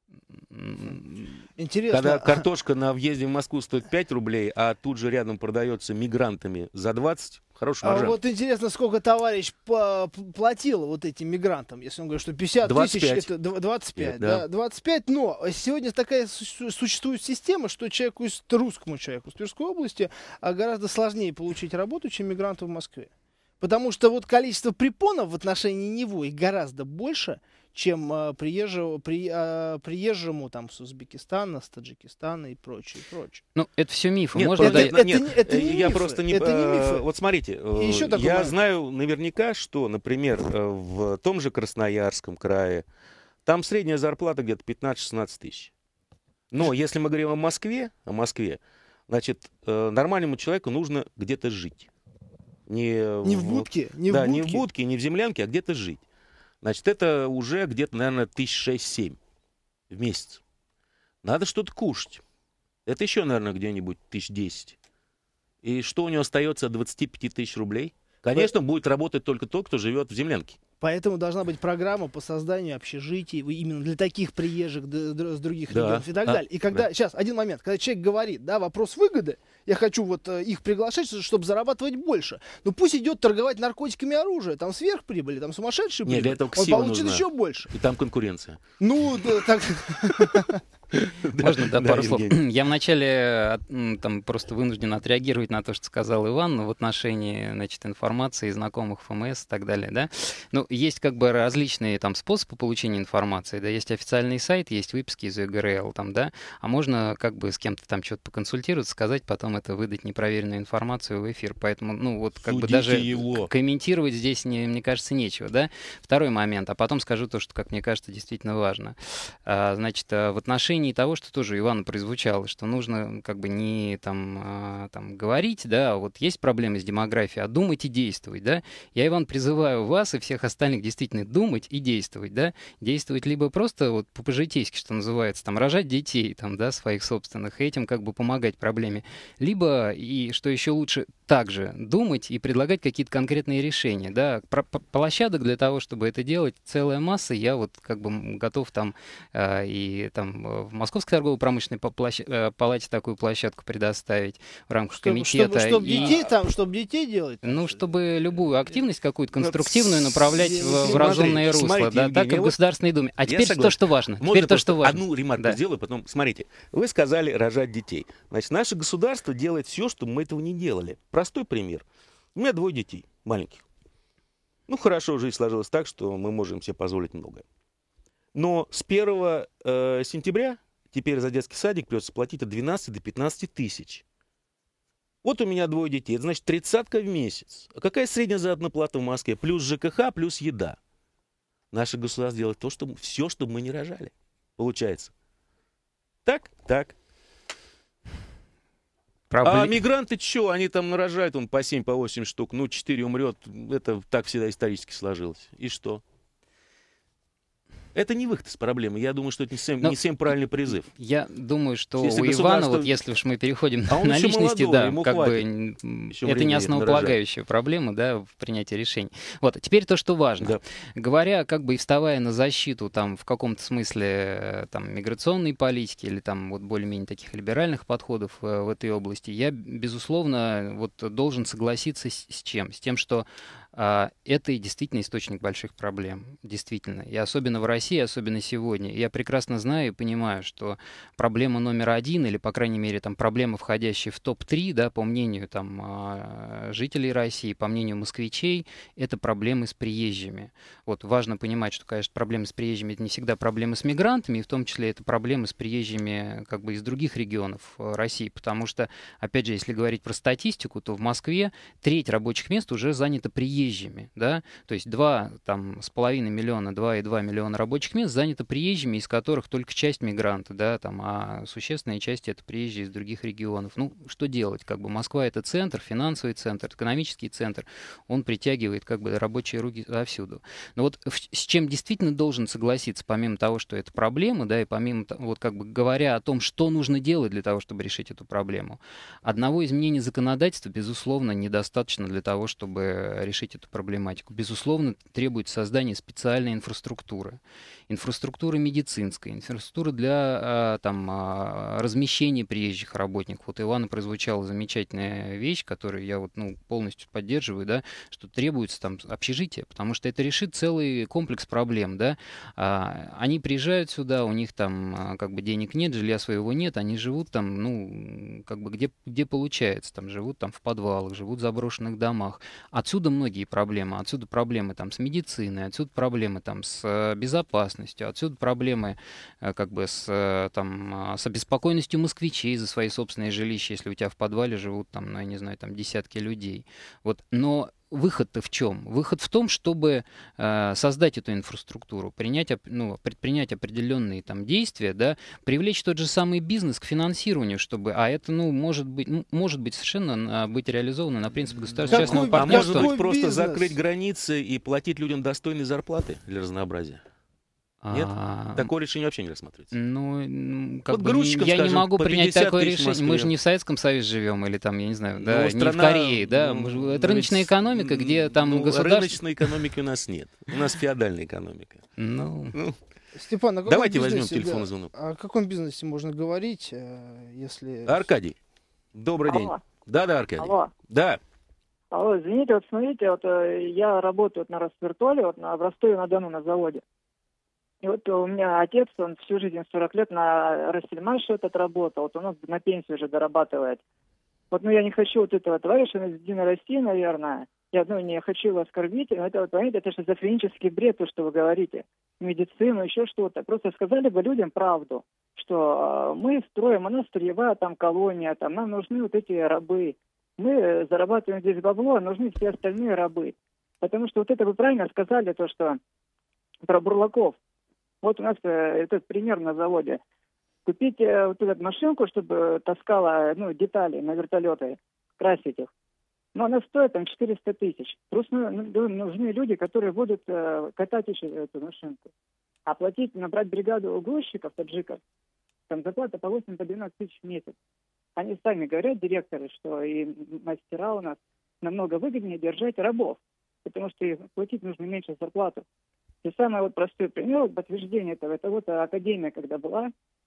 Интересно. Когда картошка на въезде в Москву стоит пять рублей, а тут же рядом продается мигрантами за двадцать, хорошая А маржа. вот интересно, сколько товарищ по- платил вот этим мигрантам, если он говорит, что пятьдесят двадцать тысяч, пять. это дв- двадцать пять, Да. да, двадцать пять, но сегодня такая су- существует система, что человеку, из, русскому человеку из Тверской области а, гораздо сложнее получить работу, чем мигранту в Москве. Потому что вот количество препонов в отношении него их гораздо больше, чем а, приезжего, при, а, приезжему там с Узбекистана, с Таджикистана и прочее, и прочее. Ну, это все мифы. Нет, Можно просто- дать- это нет, не- это не я мифы, просто не... это не э, мифы. Вот смотрите, э, И еще такой я момент. знаю наверняка, что, например, э, в том же Красноярском крае, там средняя зарплата где-то пятнадцать-шестнадцать тысяч. Но если мы говорим о Москве, о Москве, значит, э, нормальному человеку нужно где-то жить. Не, Не в будке, не да, в не в будке. будке, не в землянке, а где-то жить. Значит, это уже где-то, наверное, тысяч шесть-семь в месяц. Надо что-то кушать. Это еще, наверное, где-нибудь тысяч десять. И что у него остается от двадцати пяти тысяч рублей? Конечно, будет работать только тот, кто живет в землянке. Поэтому должна быть программа по созданию общежитий именно для таких приезжих д- д- с других Да. регионов и так А, далее. И когда, да. сейчас, один момент, когда человек говорит, да, вопрос выгоды, я хочу вот э, их приглашать, чтобы зарабатывать больше. Но пусть идет торговать наркотиками и оружием, там сверхприбыли, там сумасшедшие Нет, для прибыли, этого он ксива получит нужна. еще больше. И там конкуренция. Ну, да, так... Можно, да, пару слов? Евгений. Я вначале от- м, там просто вынужден отреагировать на то, что сказал Иван в отношении, значит, информации, знакомых ФМС и так далее, да. Ну, есть как бы различные там способы получения информации, да, есть официальный сайт, есть выписки из ЮГРЛ, там, да, а можно как бы с кем-то там что-то поконсультироваться, сказать, потом это выдать непроверенную информацию в эфир, поэтому, ну, вот как бы Судите даже его. к- комментировать здесь, не, мне кажется, нечего, да. Второй момент, а потом скажу то, что, как мне кажется, действительно важно. А, значит, а, в отношении того, что тоже Ивану прозвучало, что нужно как бы не там, а, там говорить, да, а вот есть проблемы с демографией, а думать и действовать, да. Я, Иван, призываю вас и всех остальных действительно думать и действовать, да. Действовать либо просто вот по-житейски, что называется, там, рожать детей, там, да, своих собственных, и этим как бы помогать проблеме. Либо, и что еще лучше, также думать и предлагать какие-то конкретные решения, да. Про- по- площадок для того, чтобы это делать, целая масса. Я вот как бы м, готов там э, и там э, в Московской торгово-промышленной по- площа- э, палате такую площадку предоставить в рамках Чтобы, комитета. чтобы, и- детей там, чтобы детей делать. ну, чтобы любую активность какую-то конструктивную направлять в, в Смотрите, разумное русло, смотрите, да, так и Евгений, в вот Государственной Думе. А я теперь то, согласен. что важно. Можно Теперь то, просто что важно. одну ремарку Да. сделаю, потом, смотрите, вы сказали рожать детей. Значит, наше государство делает все, чтобы мы этого не делали. Простой пример. У меня двое детей маленьких. Ну, хорошо, жизнь сложилась так, что мы можем себе позволить многое. Но с первого э, сентября теперь за детский садик придется платить от двенадцати до пятнадцати тысяч. Вот у меня двое детей, это значит тридцатка в месяц. А какая средняя заработная плата в Москве? Плюс ЖКХ, плюс еда. Наше государство делает то, что все, чтобы мы не рожали. Получается. Так, так. Пробле- А мигранты что? Они там нарожают он по семь, по восемь штук. Ну, четыре умрет. Это так всегда исторически сложилось. И что? Это не выход из проблемы. Я думаю, что это не совсем, Ну, не совсем правильный призыв. Я думаю, что Если у государство- Ивана, вот если уж мы переходим А он на еще личности, молодой, да, ему как бы хватит. м, Еще это времени не нарожать. основополагающая проблема, да, в принятии решений. Вот, а теперь то, что важно. Да. Говоря, как бы и вставая на защиту там в каком-то смысле э, там миграционной политики или там вот более-менее таких либеральных подходов э, в этой области, я, безусловно, вот должен согласиться с, с чем? С тем, что а, это действительно источник больших проблем, действительно. И особенно в России, особенно сегодня. Я прекрасно знаю и понимаю, что проблема номер один, или, по крайней мере, там, проблема, входящая в топ три, да, по мнению там, а, жителей России, по мнению москвичей, это проблемы с приезжими. Вот важно понимать, что, конечно, проблемы с приезжими — это не всегда проблемы с мигрантами, и в том числе это проблемы с приезжими как бы из других регионов России, потому что, опять же, если говорить про статистику, то в Москве треть рабочих мест уже занято приезжими, да, то есть два там с половиной миллиона, два и два миллиона рабочих мест занято приезжими, из которых только часть мигранты, да, там, а существенная часть — это приезжие из других регионов. Ну, что делать, как бы Москва — это центр, финансовый центр, экономический центр, он притягивает как бы рабочие руки отовсюду. Но вот с чем действительно должен согласиться, помимо того, что это проблема, да, и помимо, вот как бы говоря о том, что нужно делать для того, чтобы решить эту проблему, одного изменения законодательства, безусловно, недостаточно для того, чтобы решить эту проблематику. Безусловно, требуется создание специальной инфраструктуры. Инфраструктура медицинская, инфраструктура для там, размещения приезжих работников. Вот Ивана прозвучала замечательная вещь, которую я вот, ну, полностью поддерживаю, да, что требуется там общежитие, потому что это решит целый комплекс проблем. Да. Они приезжают сюда, у них там как бы денег нет, жилья своего нет, они живут там, ну, как бы где, где получается, там живут там в подвалах, живут в заброшенных домах. Отсюда многие проблемы, отсюда проблемы там с медициной, отсюда проблемы там с безопасностью, отсюда проблемы как бы с, там, с обеспокоенностью москвичей за свои собственные жилища, если у тебя в подвале живут там, ну, я не знаю, там десятки людей. Вот, но выход-то в чем? Выход в том, чтобы э, создать эту инфраструктуру, принять, ну, предпринять определенные там действия, да, привлечь тот же самый бизнес к финансированию, чтобы, а это, ну, может быть, ну, может быть совершенно быть реализовано на принципе государственного частного партнерства. А может быть просто бизнес? Закрыть границы и платить людям достойные зарплаты для разнообразия? Нет? А... Такое решение вообще не рассматривается. Ну, как вот бы, я скажем, не могу принять такое решение. Мы же не в Советском Союзе живем, или там, я не знаю, да, ну, страна, не в Корее, да. Ну, это рыночная ведь, экономика, где там ну, государство... Рыночной экономики у нас нет. У нас феодальная экономика. Ну... ну. Степан, а давайте возьмем телефонный звонок. О каком бизнесе можно говорить, если... Аркадий, добрый Алло. День. Да-да, Аркадий. Алло. Да. Алло, извините, вот смотрите, вот я работаю вот, на Росвертоле, вот на, в Ростове-на-Дону на заводе. И вот у меня отец, он всю жизнь, сорок лет на Россельмаше этот работал, вот он у нас на пенсию уже дорабатывает. Вот, ну, я не хочу вот этого товарища из Единой России, наверное, я, ну, не хочу его оскорбить, но это, вот, понимаете, это шизофренический бред, то, что вы говорите. Медицину, еще что-то. Просто сказали бы людям правду, что э, мы строим, у нас строевая там колония, там, нам нужны вот эти рабы. Мы зарабатываем здесь бабло, а нужны все остальные рабы. Потому что вот это вы правильно сказали, то, что про бурлаков. Вот у нас э, этот пример на заводе. Купить э, вот эту машинку, чтобы таскала, ну, детали на вертолеты, красить их. Но она стоит там четыреста тысяч. Просто ну, нужны люди, которые будут э, катать еще эту машинку. А платить, набрать бригаду грузчиков, таджиков, там зарплата по восемь-двенадцать тысяч в месяц. Они сами говорят, директоры, что и мастера у нас намного выгоднее держать рабов, потому что их платить нужно меньше зарплату. И самый вот простой пример, вот подтверждение этого, это вот академия, когда была,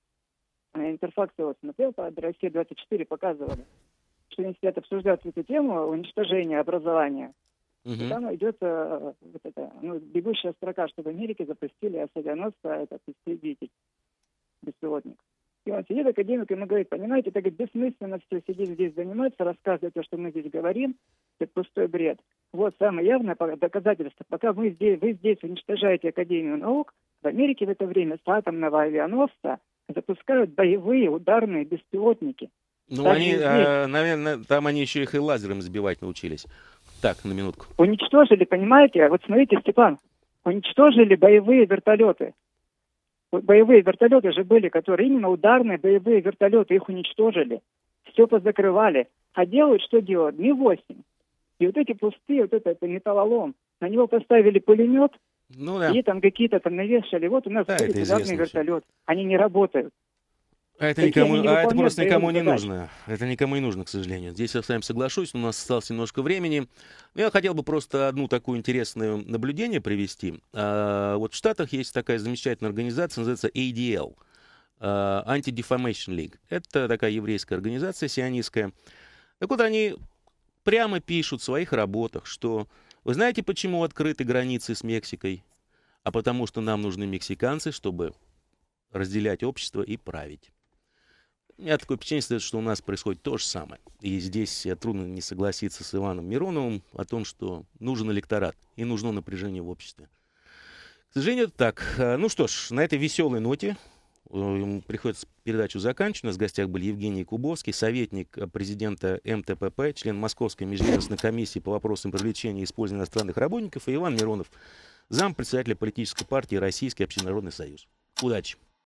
Интерфакс вот смотрел, по Россия двадцать четыре показывали, что они сидят обсуждают эту тему уничтожения образования. Угу. И там идет э, вот это, ну, бегущая строка, что в Америке запустили эс девяносто, этот истребитель, беспилотник. И он сидит, академик, ему говорит, понимаете, это говорит, бессмысленно все сидеть здесь заниматься, рассказывать то, что мы здесь говорим, это пустой бред. Вот самое явное доказательство. Пока вы здесь, вы здесь уничтожаете Академию наук, в Америке в это время с атомного авианосца запускают боевые ударные беспилотники. Ну, они, э, наверное, там они еще их и лазером сбивать научились. Так, на минутку. Уничтожили, понимаете? Вот смотрите, Степан, уничтожили боевые вертолеты. Боевые вертолеты же были, которые именно ударные боевые вертолеты, их уничтожили. Все позакрывали. А делают, что делают? Ми восемь. И вот эти пустые, вот это, это металлолом. На него поставили пулемет, ну, да. И там какие-то там навешали. Вот у нас да, ударный вертолет. Они не работают. А это, никому, а это просто никому не нужно. Это никому не нужно, к сожалению. Здесь я с вами соглашусь, у нас осталось немножко времени. Я хотел бы просто одну такую интересное наблюдение привести. А, вот в Штатах есть такая замечательная организация, называется эй ди эл, Anti-Defamation League. Это такая еврейская организация сионистская. Так вот, они прямо пишут в своих работах, что Вы знаете, почему открыты границы с Мексикой? А потому что нам нужны мексиканцы, чтобы разделять общество и править. У меня такое впечатление, что у нас происходит то же самое. И здесь трудно не согласиться с Иваном Мироновым о том, что нужен электорат и нужно напряжение в обществе. К сожалению, это так. Ну что ж, на этой веселой ноте приходится передачу заканчивать. У нас в гостях был Евгений Кубовский, советник президента эм тэ пэ пэ, член Московской межведомственной комиссии по вопросам привлечения и использования иностранных работников, и Иван Миронов, зампредседателя политической партии Российский общенародный союз. Удачи!